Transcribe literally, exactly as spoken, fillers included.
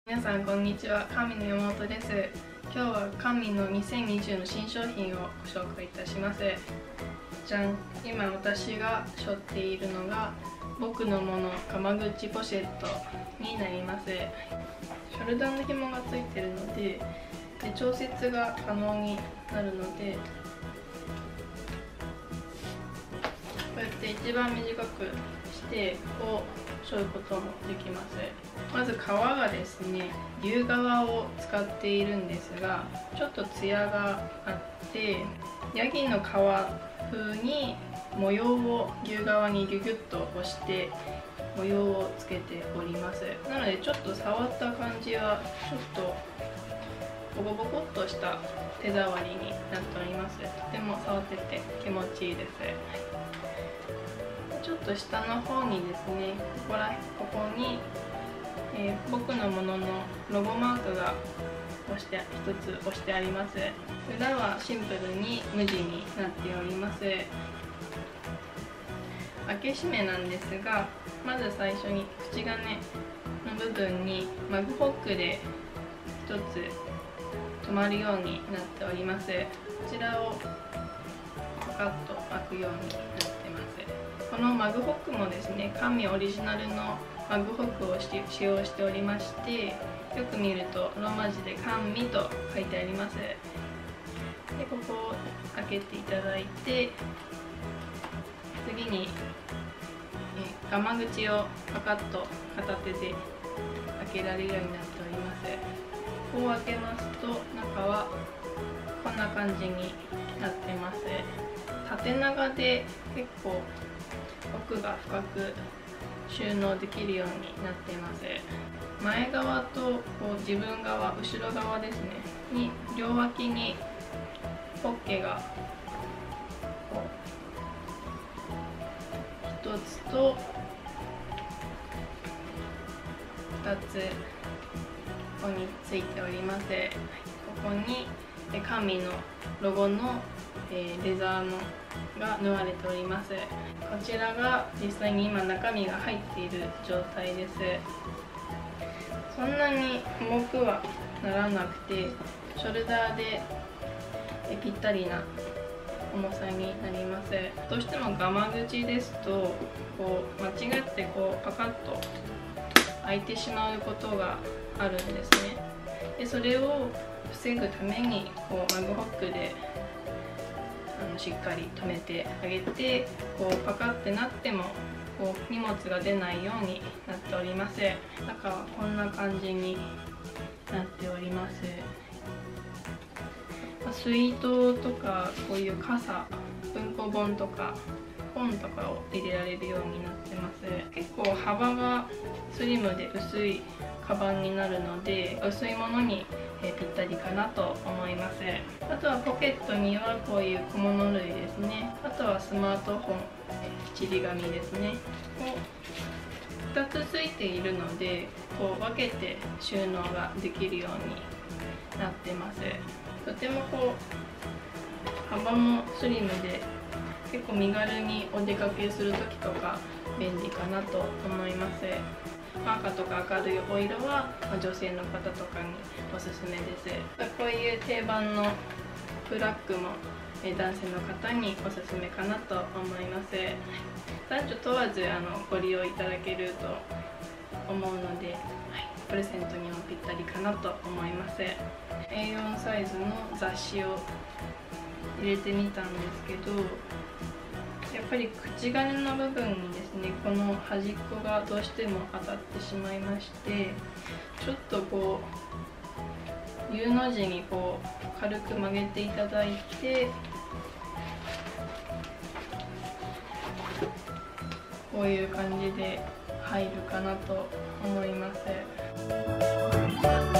皆さんこんにちは、神の山本です。今日は神のにせんにじゅうの新商品をご紹介いたします。じゃん、今私が背負っているのが僕のものガマ口ポシェットになります。ショルダーの紐がついているので、で調節が可能になるので、こうやって一番短くしてこう背負うこともできます。まず皮がですね、牛革を使っているんですが、ちょっとツヤがあってヤギの皮風に模様を牛革にギュギュッと押して模様をつけております。なのでちょっと触った感じはちょっとボコボコっとした手触りになっております。とても触ってて気持ちいいです。ちょっと下の方にですね、ここらここに、えー、僕のもののロゴマークが押して一つ押してあります。裏はシンプルに無地になっております。開け閉めなんですが、まず最初に口金の部分にマグホックで一つ止まるようになっております。こちらをパカッと開くようになってます。このマグホックもですね、神オリジナルのマグホックを使用しておりまして、よく見るとローマ字で神と書いてあります。でここを開けていただいて、次にえガマ口をパカッと片手で開けられるようになっております。こう開けますと中はこんな感じになってます。縦長で結構奥が深く収納できるようになっています。前側とこう自分側、後ろ側ですねに両脇にポッケがこうひとつとふたつここについております。ここに神のロゴのレザーのが縫われております。こちらが実際に今中身が入っている状態です。そんなに重くはならなくて、ショルダーでぴったりな重さになります。どうしてもガマ口ですとこう間違ってこうパカッと開いてしまうことがあるんですね。でそれを防ぐためにこうマグホックであのしっかり留めてあげて、こうパカってなってもこう荷物が出ないようになっております。中はこんな感じになっております。水筒とかこういう傘、文庫本とか本とかを入れられるようになってます。結構幅がスリムで薄いカバンになるので、薄いものにぴったりかなと思います。あとはポケットにはこういう小物類ですね。あとはスマートフォン、ちり紙ですね。ふたつついているので、こう分けて収納ができるようになってます。とてもこう幅もスリムで、結構身軽にお出かけする時とか便利かなと思います。赤とか明るいお色は女性の方とかにおすすめです。こういう定番のブラックも男性の方におすすめかなと思います。男女問わずあのご利用いただけると思うので、はい、プレゼントにもぴったりかなと思います。エーよん サイズの雑誌を入れてみたんですけど、やっぱり口金の部分にですね、この端っこがどうしても当たってしまいまして、ちょっとこう U の字にこう軽く曲げていただいて、こういう感じで入るかなと思います。